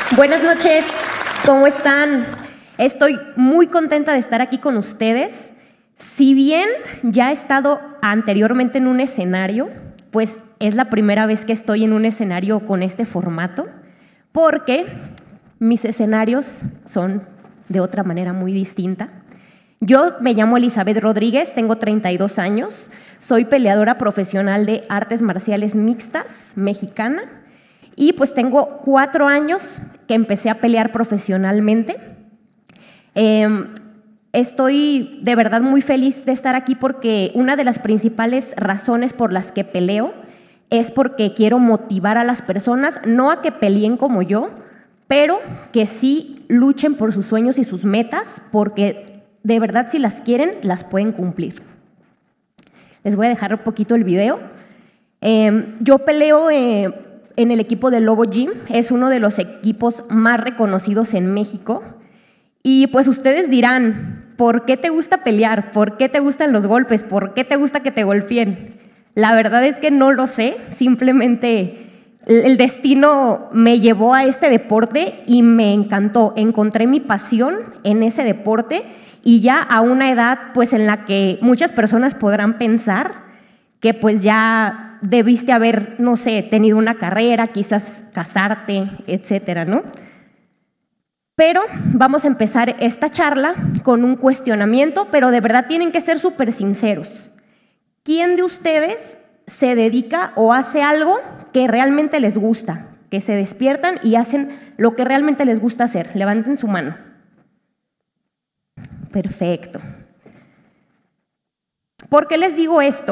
Buenas noches, ¿cómo están? Estoy muy contenta de estar aquí con ustedes. Si bien ya he estado anteriormente en un escenario, pues es la primera vez que estoy en un escenario con este formato, porque mis escenarios son de otra manera muy distinta. Yo me llamo Elizabeth Rodríguez, tengo 32 años, soy peleadora profesional de artes marciales mixtas mexicana y pues tengo 4 años que empecé a pelear profesionalmente. Estoy de verdad muy feliz de estar aquí porque una de las principales razones por las que peleo es porque quiero motivar a las personas, no a que peleen como yo, pero que sí luchen por sus sueños y sus metas, porque de verdad si las quieren, las pueden cumplir. Les voy a dejar un poquito el video. Yo peleo en el equipo de Lobo Gym, es uno de los equipos más reconocidos en México. Y pues ustedes dirán, ¿por qué te gusta pelear? ¿Por qué te gustan los golpes? ¿Por qué te gusta que te golpeen? La verdad es que no lo sé, simplemente el destino me llevó a este deporte y me encantó. Encontré mi pasión en ese deporte y ya a una edad pues en la que muchas personas podrán pensar que pues ya debiste haber, no sé, tenido una carrera, quizás casarte, etcétera, ¿no? Pero vamos a empezar esta charla con un cuestionamiento, pero de verdad tienen que ser súper sinceros. ¿Quién de ustedes se dedica o hace algo que realmente les gusta? Que se despiertan y hacen lo que realmente les gusta hacer. Levanten su mano. Perfecto. ¿Por qué les digo esto?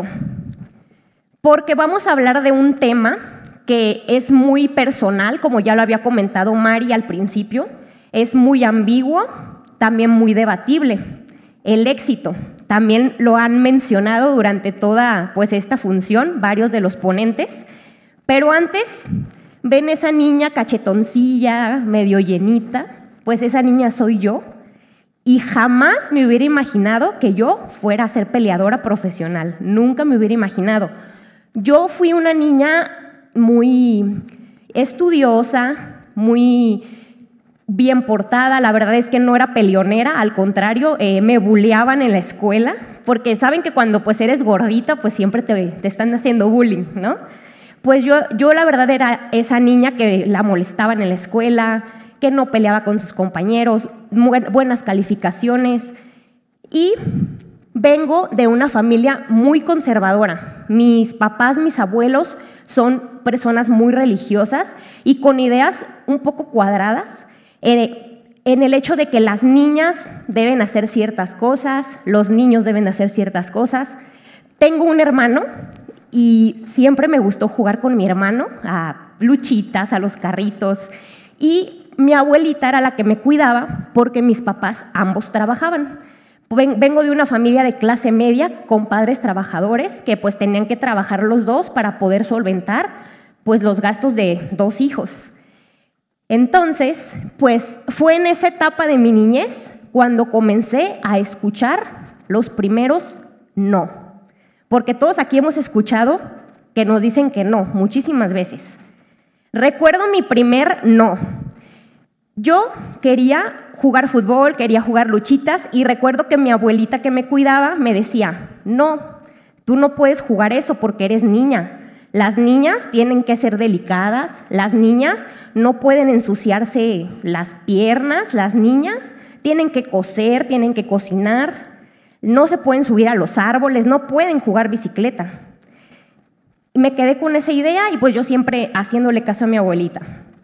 Porque vamos a hablar de un tema que es muy personal, como ya lo había comentado Mari al principio. Es muy ambiguo, también muy debatible. El éxito, también lo han mencionado durante toda pues, esta función, varios de los ponentes. Pero antes, ven esa niña cachetoncilla, medio llenita, pues esa niña soy yo. Y jamás me hubiera imaginado que yo fuera a ser peleadora profesional. Nunca me hubiera imaginado. Yo fui una niña muy estudiosa, muy bien portada, la verdad es que no era peleonera, al contrario, me buleaban en la escuela, porque saben que cuando pues eres gordita, pues siempre te están haciendo bullying, ¿no? Pues yo la verdad era esa niña que la molestaban en la escuela, que no peleaba con sus compañeros, buenas calificaciones, y vengo de una familia muy conservadora. Mis papás, mis abuelos son personas muy religiosas y con ideas un poco cuadradas, en el hecho de que las niñas deben hacer ciertas cosas, los niños deben hacer ciertas cosas. Tengo un hermano y siempre me gustó jugar con mi hermano a luchitas, a los carritos, y mi abuelita era la que me cuidaba porque mis papás ambos trabajaban. Vengo de una familia de clase media con padres trabajadores que pues tenían que trabajar los dos para poder solventar pues los gastos de 2 hijos. Entonces, pues fue en esa etapa de mi niñez cuando comencé a escuchar los primeros no. Porque todos aquí hemos escuchado que nos dicen que no, muchísimas veces. Recuerdo mi primer no. Yo quería jugar fútbol, quería jugar luchitas y recuerdo que mi abuelita que me cuidaba me decía, no, tú no puedes jugar eso porque eres niña. Las niñas tienen que ser delicadas, las niñas no pueden ensuciarse las piernas, las niñas tienen que coser, tienen que cocinar, no se pueden subir a los árboles, no pueden jugar bicicleta. Me quedé con esa idea y pues yo siempre haciéndole caso a mi abuelita.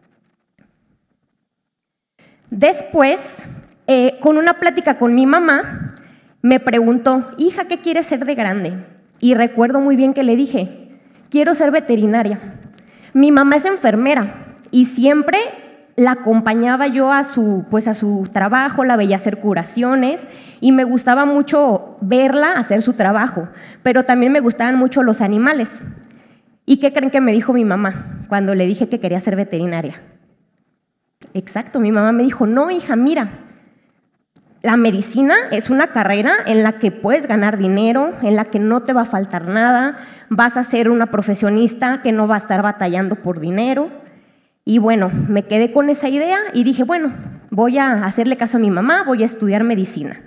Después, con una plática con mi mamá, me preguntó, hija, ¿qué quieres ser de grande? Y recuerdo muy bien que le dije, quiero ser veterinaria. Mi mamá es enfermera y siempre la acompañaba yo a su trabajo, la veía hacer curaciones y me gustaba mucho verla hacer su trabajo, pero también me gustaban mucho los animales. ¿Y qué creen que me dijo mi mamá cuando le dije que quería ser veterinaria? Exacto, mi mamá me dijo, no, hija, mira, la medicina es una carrera en la que puedes ganar dinero, en la que no te va a faltar nada, vas a ser una profesionista que no va a estar batallando por dinero. Y bueno, me quedé con esa idea y dije, bueno, voy a hacerle caso a mi mamá, voy a estudiar medicina.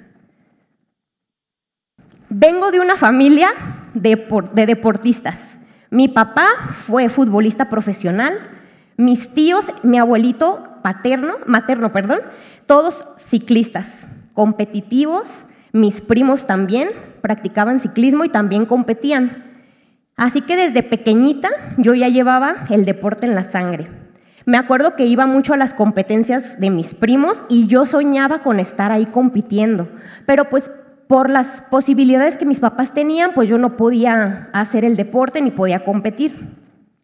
Vengo de una familia de deportistas. Mi papá fue futbolista profesional, mis tíos, mi abuelito materno, todos ciclistas, competitivos, mis primos también practicaban ciclismo y también competían. Así que desde pequeñita yo ya llevaba el deporte en la sangre. Me acuerdo que iba mucho a las competencias de mis primos y yo soñaba con estar ahí compitiendo, pero pues por las posibilidades que mis papás tenían, pues yo no podía hacer el deporte ni podía competir.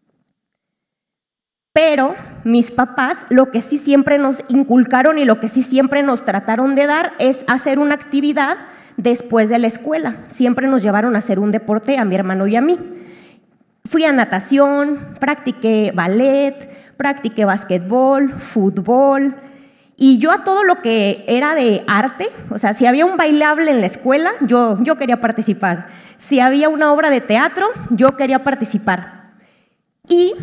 Pero mis papás lo que sí siempre nos inculcaron y lo que sí siempre nos trataron de dar es hacer una actividad después de la escuela. Siempre nos llevaron a hacer un deporte a mi hermano y a mí. Fui a natación, practiqué ballet, practiqué básquetbol, fútbol. Y yo a todo lo que era de arte, o sea, si había un bailable en la escuela, yo quería participar. Si había una obra de teatro, yo quería participar. Y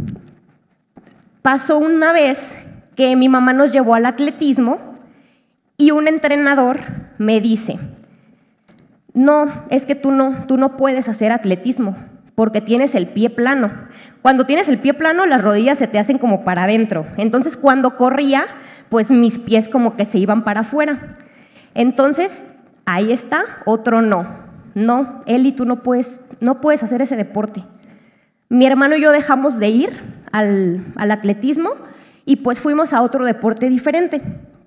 pasó una vez que mi mamá nos llevó al atletismo y un entrenador me dice, no, es que tú no puedes hacer atletismo porque tienes el pie plano. Cuando tienes el pie plano, las rodillas se te hacen como para adentro. Entonces, cuando corría, pues mis pies como que se iban para afuera. Entonces, ahí está, otro no. No, Eli, tú no puedes hacer ese deporte. Mi hermano y yo dejamos de ir al atletismo y pues fuimos a otro deporte diferente.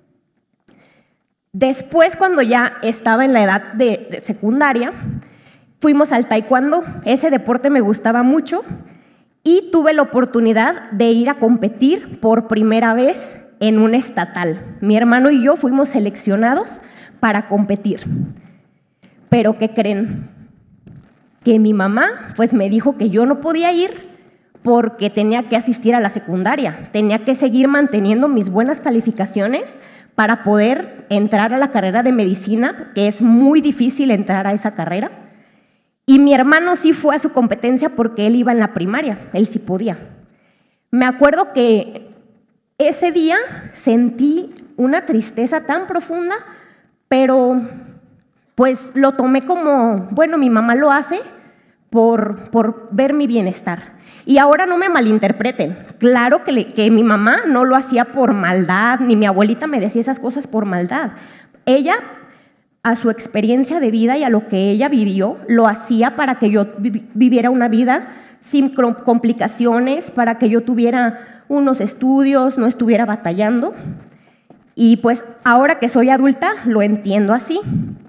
Después, cuando ya estaba en la edad de secundaria, fuimos al taekwondo. Ese deporte me gustaba mucho y tuve la oportunidad de ir a competir por primera vez en un estatal. Mi hermano y yo fuimos seleccionados para competir. Pero ¿qué creen? Que mi mamá pues me dijo que yo no podía ir porque tenía que asistir a la secundaria, tenía que seguir manteniendo mis buenas calificaciones para poder entrar a la carrera de medicina, que es muy difícil entrar a esa carrera. Y mi hermano sí fue a su competencia porque él iba en la primaria, él sí podía. Me acuerdo que ese día sentí una tristeza tan profunda, pero pues lo tomé como, bueno, mi mamá lo hace por ver mi bienestar. Y ahora no me malinterpreten, claro que mi mamá no lo hacía por maldad, ni mi abuelita me decía esas cosas por maldad. Ella, a su experiencia de vida y a lo que ella vivió, lo hacía para que yo viviera una vida sin complicaciones, para que yo tuviera unos estudios, no estuviera batallando. Y pues ahora que soy adulta, lo entiendo así.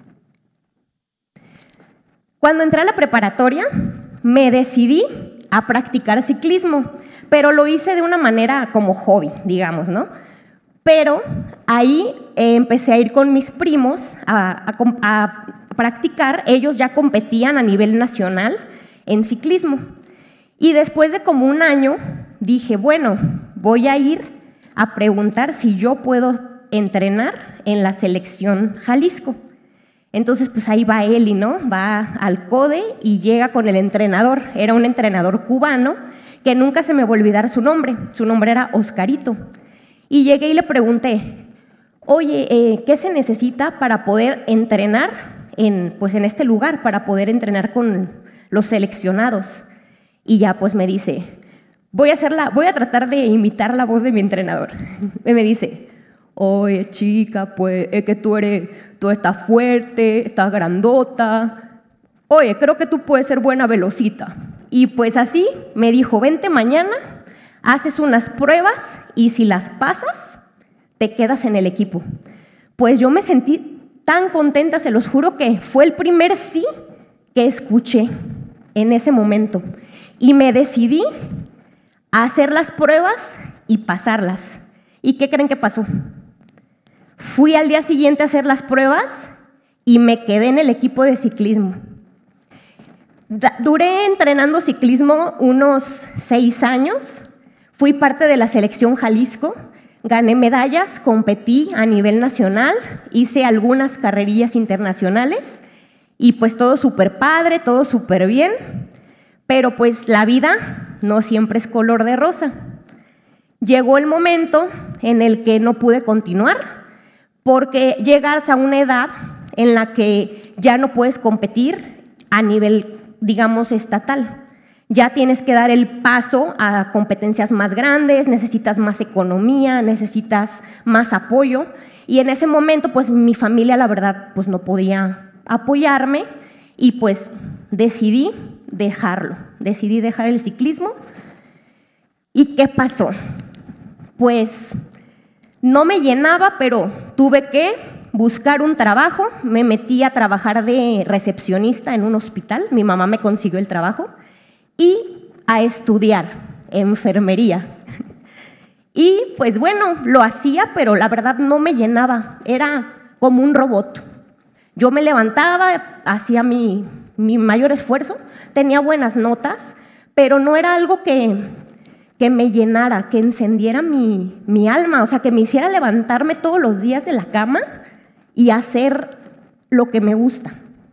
Cuando entré a la preparatoria, me decidí a practicar ciclismo, pero lo hice de una manera como hobby, digamos, ¿no? Pero ahí empecé a ir con mis primos a practicar. Ellos ya competían a nivel nacional en ciclismo. Y después de como un año, dije, bueno, voy a ir a preguntar si yo puedo entrenar en la selección Jalisco. Entonces, pues ahí va Eli, ¿no? Va al CODE y llega con el entrenador. Era un entrenador cubano que nunca se me va a olvidar su nombre. Su nombre era Oscarito. Y llegué y le pregunté, oye, ¿qué se necesita para poder entrenar en este lugar, para poder entrenar con los seleccionados? Y ya pues me dice, voy a tratar de imitar la voz de mi entrenador. Y me dice, oye chica, pues es que tú estás fuerte, estás grandota. Oye, creo que tú puedes ser buena velocita. Y pues así me dijo, vente mañana, haces unas pruebas y si las pasas, te quedas en el equipo. Pues yo me sentí tan contenta, se los juro que fue el primer sí que escuché en ese momento. Y me decidí a hacer las pruebas y pasarlas. ¿Y qué creen que pasó? Fui al día siguiente a hacer las pruebas y me quedé en el equipo de ciclismo. Duré entrenando ciclismo unos 6 años. Fui parte de la selección Jalisco. Gané medallas, competí a nivel nacional, hice algunas carrerillas internacionales y pues todo súper padre, todo súper bien. Pero pues la vida no siempre es color de rosa. Llegó el momento en el que no pude continuar, porque llegas a una edad en la que ya no puedes competir a nivel, digamos, estatal. Ya tienes que dar el paso a competencias más grandes, necesitas más economía, necesitas más apoyo. Y en ese momento, pues mi familia, la verdad, pues no podía apoyarme y pues decidí dejarlo. Decidí dejar el ciclismo. ¿Y qué pasó? Pues no me llenaba, pero tuve que buscar un trabajo. Me metí a trabajar de recepcionista en un hospital. Mi mamá me consiguió el trabajo. Y a estudiar enfermería. Y pues bueno, lo hacía, pero la verdad no me llenaba, era como un robot. Yo me levantaba, hacía mi mayor esfuerzo, tenía buenas notas, pero no era algo que me llenara, que encendiera mi alma, o sea, que me hiciera levantarme todos los días de la cama y hacer lo que me gusta.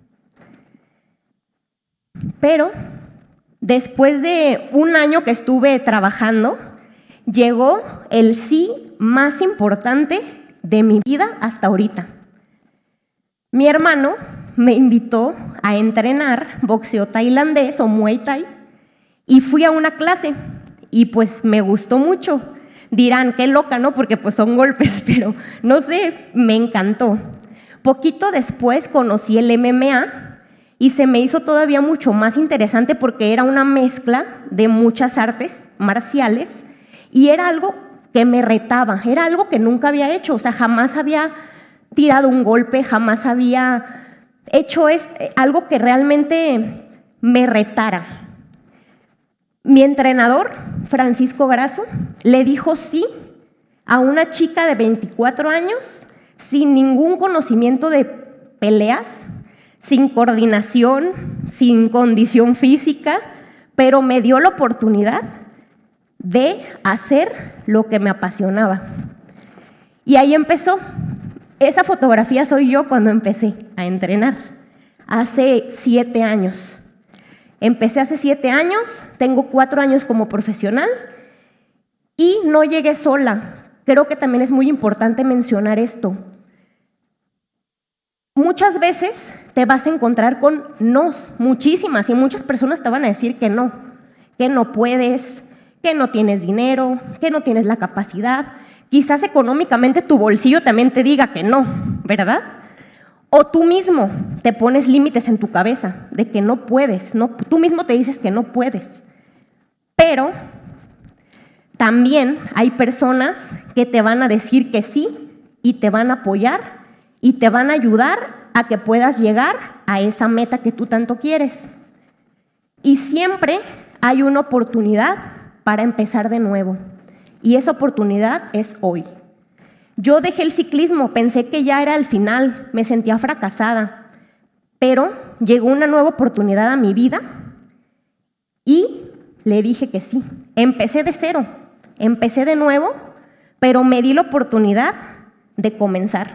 Pero después de un año que estuve trabajando, llegó el sí más importante de mi vida hasta ahorita. Mi hermano me invitó a entrenar boxeo tailandés o Muay Thai y fui a una clase y pues me gustó mucho. Dirán, qué loca, ¿no? Porque pues son golpes, pero no sé, me encantó. Poquito después conocí el MMA y se me hizo todavía mucho más interesante porque era una mezcla de muchas artes marciales y era algo que me retaba, era algo que nunca había hecho, o sea, jamás había tirado un golpe, jamás había hecho algo que realmente me retara. Mi entrenador, Francisco Grasso, le dijo sí a una chica de 24 años sin ningún conocimiento de peleas, sin coordinación, sin condición física, pero me dio la oportunidad de hacer lo que me apasionaba. Y ahí empezó. Esa fotografía soy yo cuando empecé a entrenar, hace 7 años. Empecé hace 7 años, tengo 4 años como profesional y no llegué sola. Creo que también es muy importante mencionar esto. Muchas veces te vas a encontrar con nos, muchísimas, y muchas personas te van a decir que no puedes, que no tienes dinero, que no tienes la capacidad. Quizás económicamente tu bolsillo también te diga que no, ¿verdad? O tú mismo te pones límites en tu cabeza de que no puedes, tú mismo te dices que no puedes. Pero también hay personas que te van a decir que sí y te van a apoyar y te van a ayudar a que puedas llegar a esa meta que tú tanto quieres. Y siempre hay una oportunidad para empezar de nuevo. Y esa oportunidad es hoy. Yo dejé el ciclismo, pensé que ya era el final, me sentía fracasada, pero llegó una nueva oportunidad a mi vida y le dije que sí. Empecé de cero, empecé de nuevo, pero me di la oportunidad de comenzar.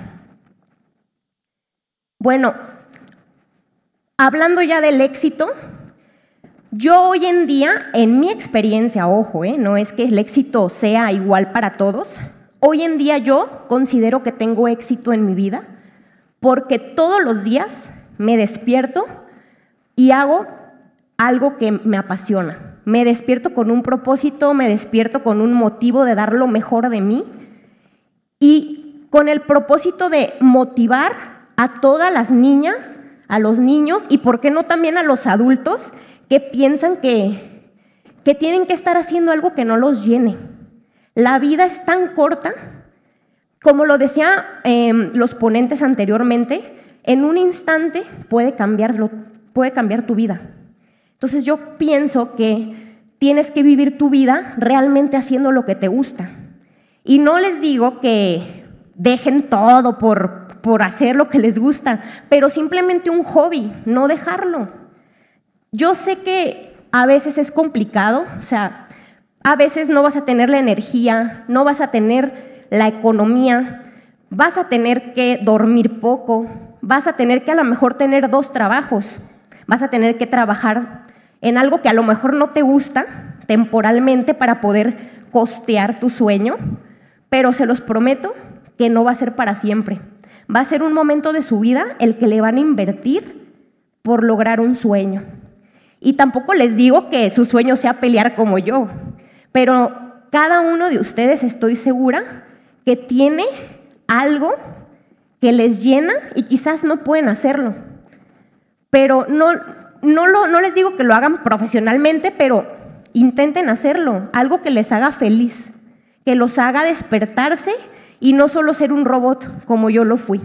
Bueno, hablando ya del éxito, yo hoy en día, en mi experiencia, ojo, no es que el éxito sea igual para todos, hoy en día yo considero que tengo éxito en mi vida porque todos los días me despierto y hago algo que me apasiona. Me despierto con un propósito, me despierto con un motivo de dar lo mejor de mí y con el propósito de motivar a todas las niñas, a los niños y, ¿por qué no también a los adultos que piensan que tienen que estar haciendo algo que no los llene? La vida es tan corta, como lo decían los ponentes anteriormente, en un instante puede cambiar tu vida. Entonces yo pienso que tienes que vivir tu vida realmente haciendo lo que te gusta. Y no les digo que dejen todo por hacer lo que les gusta, pero simplemente un hobby, no dejarlo. Yo sé que a veces es complicado, o sea, a veces no vas a tener la energía, no vas a tener la economía, vas a tener que dormir poco, vas a tener que a lo mejor tener 2 trabajos, vas a tener que trabajar en algo que a lo mejor no te gusta temporalmente para poder costear tu sueño, pero se los prometo que no va a ser para siempre. Va a ser un momento de su vida el que le van a invertir por lograr un sueño. Y tampoco les digo que su sueño sea pelear como yo, pero cada uno de ustedes estoy segura que tiene algo que les llena y quizás no pueden hacerlo. Pero no les digo que lo hagan profesionalmente, pero intenten hacerlo, algo que les haga feliz, que los haga despertarse y no solo ser un robot como yo lo fui.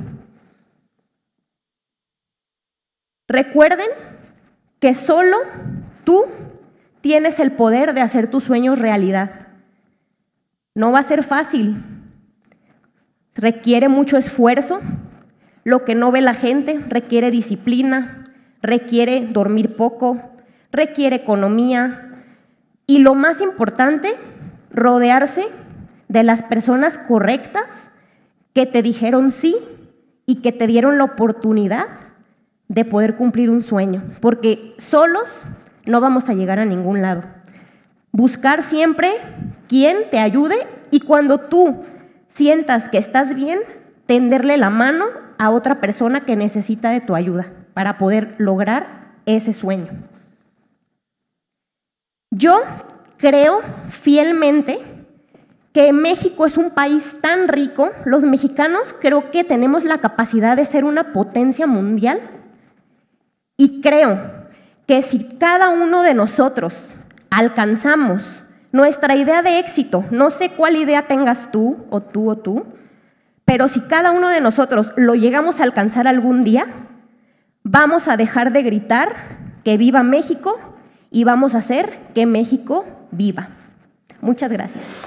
Recuerden que solo tú tienes el poder de hacer tus sueños realidad. No va a ser fácil, requiere mucho esfuerzo, lo que no ve la gente requiere disciplina, requiere dormir poco, requiere economía y lo más importante, rodearse de las personas correctas que te dijeron sí y que te dieron la oportunidad de poder cumplir un sueño, porque solos no vamos a llegar a ningún lado. Buscar siempre quien te ayude y cuando tú sientas que estás bien, tenderle la mano a otra persona que necesita de tu ayuda para poder lograr ese sueño. Yo creo fielmente que México es un país tan rico, los mexicanos creo que tenemos la capacidad de ser una potencia mundial y creo que si cada uno de nosotros alcanzamos nuestra idea de éxito, no sé cuál idea tengas tú, pero si cada uno de nosotros lo llegamos a alcanzar algún día, vamos a dejar de gritar que viva México y vamos a hacer que México viva. Muchas gracias.